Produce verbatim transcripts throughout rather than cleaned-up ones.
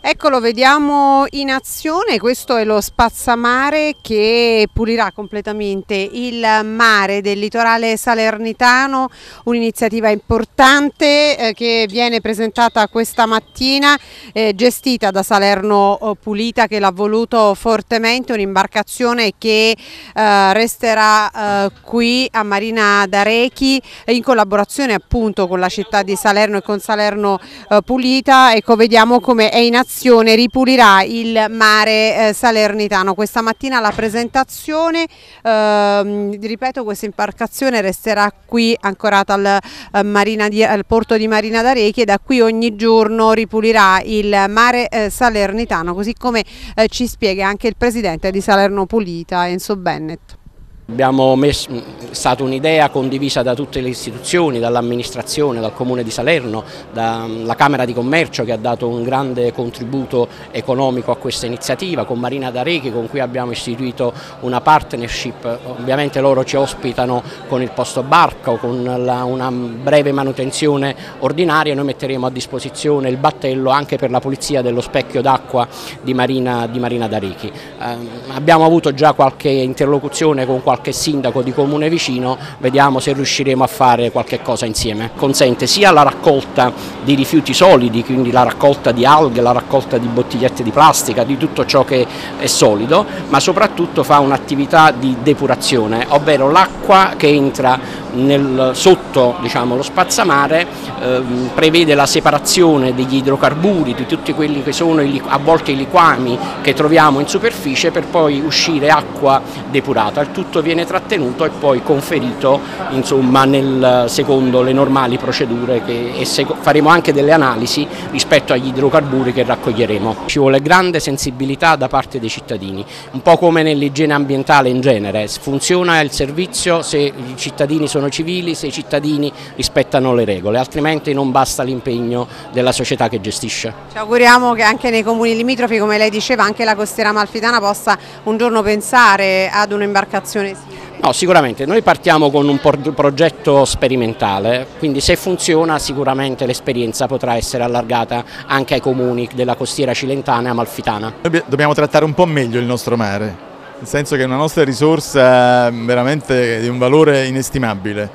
Eccolo, vediamo in azione. Questo è lo spazzamare che pulirà completamente il mare del litorale salernitano, un'iniziativa importante eh, che viene presentata questa mattina, eh, gestita da Salerno Pulita, che l'ha voluto fortemente, un'imbarcazione che eh, resterà eh, qui a Marina d'Arechi in collaborazione appunto con la città di Salerno e con Salerno eh, Pulita. Ecco, vediamo come è in azione, ripulirà il mare eh, salernitano. Questa mattina la presentazione, eh, ripeto, questa imbarcazione resterà qui ancorata al, eh, Marina di, al porto di Marina d'Arechi e da qui ogni giorno ripulirà il mare eh, salernitano, così come eh, ci spiega anche il presidente di Salerno Pulita, Enzo Bennett. Abbiamo messo, è stata un'idea condivisa da tutte le istituzioni, dall'amministrazione, dal Comune di Salerno, dalla Camera di Commercio che ha dato un grande contributo economico a questa iniziativa, con Marina d'Arechi con cui abbiamo istituito una partnership. Ovviamente loro ci ospitano con il posto barca, con la, una breve manutenzione ordinaria. Noi metteremo a disposizione il battello anche per la pulizia dello specchio d'acqua di Marina, di Marina d'Arechi. Eh, abbiamo avuto già qualche interlocuzione con qualche sindaco di comune vicino, vediamo se riusciremo a fare qualche cosa insieme. Consente sia la raccolta di rifiuti solidi, quindi la raccolta di alghe, la raccolta di bottigliette di plastica, di tutto ciò che è solido, ma soprattutto fa un'attività di depurazione, ovvero l'acqua che entra nel, sotto diciamo, lo spazzamare eh, prevede la separazione degli idrocarburi, di tutti quelli che sono i, a volte i liquami che troviamo in superficie, per poi uscire acqua depurata. Il tutto viene trattenuto e poi conferito insomma, nel, secondo le normali procedure che, e se, faremo anche delle analisi rispetto agli idrocarburi che raccoglieremo. Ci vuole grande sensibilità da parte dei cittadini, un po' come nell'igiene ambientale in genere. Funziona il servizio se i cittadini sono civili, se i cittadini rispettano le regole, altrimenti non basta l'impegno della società che gestisce. Ci auguriamo che anche nei comuni limitrofi, come lei diceva, anche la costiera amalfitana possa un giorno pensare ad un'imbarcazione simile. No, sicuramente noi partiamo con un progetto sperimentale, quindi se funziona sicuramente l'esperienza potrà essere allargata anche ai comuni della costiera cilentana e amalfitana. Noi dobbiamo trattare un po' meglio il nostro mare, nel senso che è una nostra risorsa veramente di un valore inestimabile.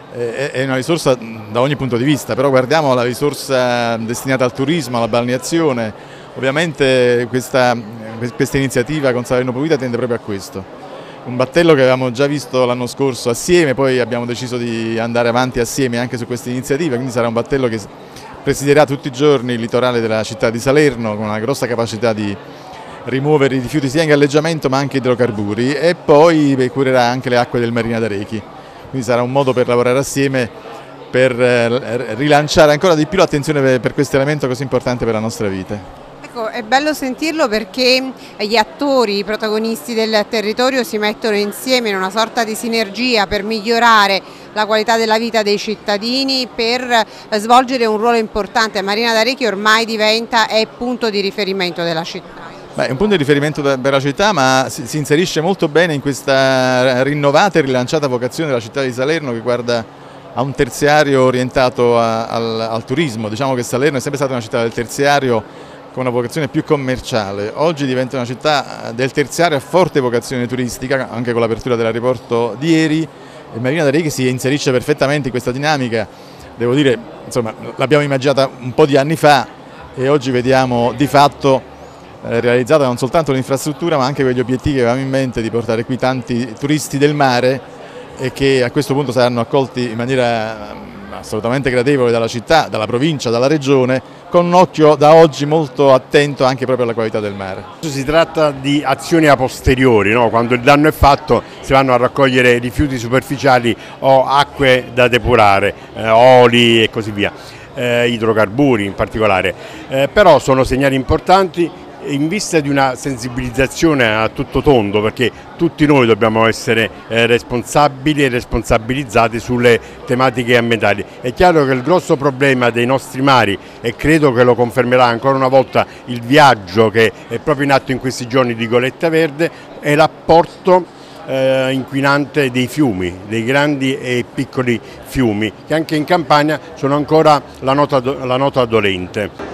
È una risorsa da ogni punto di vista, però guardiamo la risorsa destinata al turismo, alla balneazione. Ovviamente questa, questa iniziativa con Salerno Pulita tende proprio a questo. Un battello che avevamo già visto l'anno scorso assieme, poi abbiamo deciso di andare avanti assieme anche su questa iniziativa, quindi sarà un battello che presiderà tutti i giorni il litorale della città di Salerno con una grossa capacità di rimuovere i rifiuti sia in galleggiamento ma anche idrocarburi, e poi curerà anche le acque del Marina d'Arechi. Quindi sarà un modo per lavorare assieme per rilanciare ancora di più l'attenzione per questo elemento così importante per la nostra vita. Ecco, è bello sentirlo perché gli attori, i protagonisti del territorio si mettono insieme in una sorta di sinergia per migliorare la qualità della vita dei cittadini, per svolgere un ruolo importante. Marina d'Arechi ormai diventa è punto di riferimento della città. Beh, è un punto di riferimento per la città, ma si, si inserisce molto bene in questa rinnovata e rilanciata vocazione della città di Salerno, che guarda a un terziario orientato a, al, al turismo. Diciamo che Salerno è sempre stata una città del terziario con una vocazione più commerciale. Oggi diventa una città del terziario a forte vocazione turistica, anche con l'apertura dell'aeroporto di ieri, e Marina d'Arechi si inserisce perfettamente in questa dinamica. Devo dire, insomma, l'abbiamo immaginata un po' di anni fa e oggi vediamo di fatto realizzata non soltanto l'infrastruttura ma anche quegli obiettivi che avevamo in mente di portare qui tanti turisti del mare, e che a questo punto saranno accolti in maniera assolutamente gradevole dalla città, dalla provincia, dalla regione, con un occhio da oggi molto attento anche proprio alla qualità del mare. Si tratta di azioni a posteriori, no? Quando il danno è fatto si vanno a raccogliere rifiuti superficiali o acque da depurare, eh, oli e così via, eh, idrocarburi in particolare, eh, però sono segnali importanti in vista di una sensibilizzazione a tutto tondo, perché tutti noi dobbiamo essere eh, responsabili e responsabilizzati sulle tematiche ambientali. È chiaro che il grosso problema dei nostri mari, e credo che lo confermerà ancora una volta il viaggio che è proprio in atto in questi giorni di Goletta Verde, è l'apporto eh, inquinante dei fiumi, dei grandi e piccoli fiumi, che anche in Campania sono ancora la nota, la nota dolente.